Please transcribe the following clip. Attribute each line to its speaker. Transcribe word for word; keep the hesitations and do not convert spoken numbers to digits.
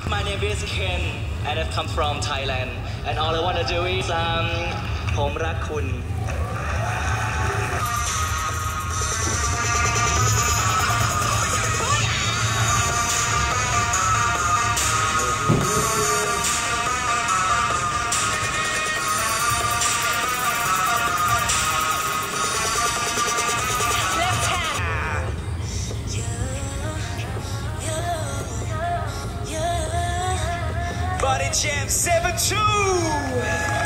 Speaker 1: My name is Ken and I've come from Thailand and all I want to do is um ผมรักคุณ
Speaker 2: Body Jam seven two